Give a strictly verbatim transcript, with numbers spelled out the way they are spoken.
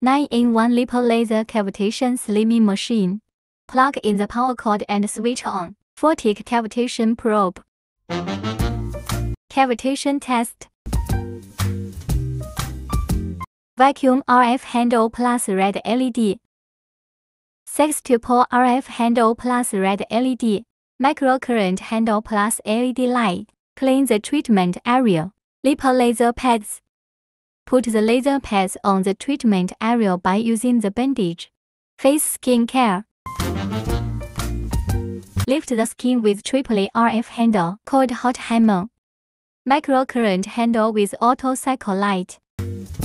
nine in one Lipo laser cavitation slimming machine. Plug in the power cord and switch on. four-tick cavitation probe. Cavitation test. Vacuum R F handle plus red L E D. six-to-pole R F handle plus red L E D. Microcurrent handle plus L E D light. Clean the treatment area. Lipo laser pads. Put the laser pads on the treatment area by using the bandage. Face skin care. Lift the skin with triple R F handle called hot hammer. Microcurrent handle with auto cycle light.